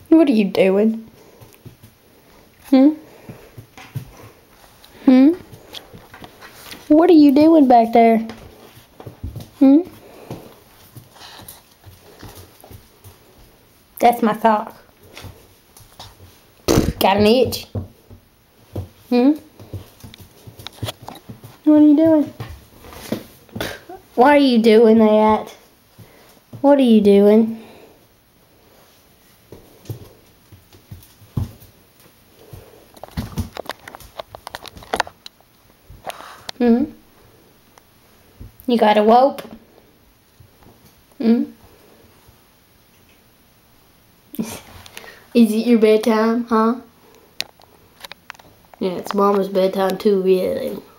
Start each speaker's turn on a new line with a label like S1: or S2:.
S1: What are you doing? Hmm? Hmm? What are you doing back there? Hmm? That's my sock. Got an itch. Hmm? What are you doing? Why are you doing that? What are you doing? Hmm? You got a whoop? Hmm? Is it your bedtime, huh? Yeah, it's Mama's bedtime too, really.